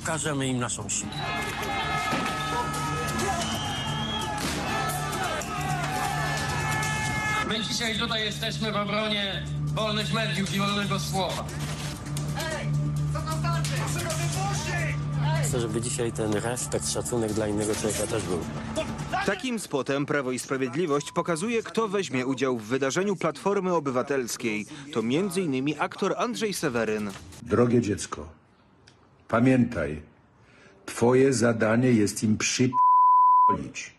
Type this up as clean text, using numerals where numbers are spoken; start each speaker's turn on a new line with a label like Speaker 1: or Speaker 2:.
Speaker 1: pokażemy im naszą siłę.
Speaker 2: My dzisiaj tutaj jesteśmy w obronie wolnych mediów i wolnego słowa.
Speaker 1: Chcę, żeby dzisiaj ten respekt, szacunek dla innego człowieka też był.
Speaker 3: Takim spotem Prawo i Sprawiedliwość pokazuje, kto weźmie udział w wydarzeniu Platformy Obywatelskiej. To m.in. aktor Andrzej Seweryn.
Speaker 4: Drogie dziecko, pamiętaj, twoje zadanie jest im przyp***lić.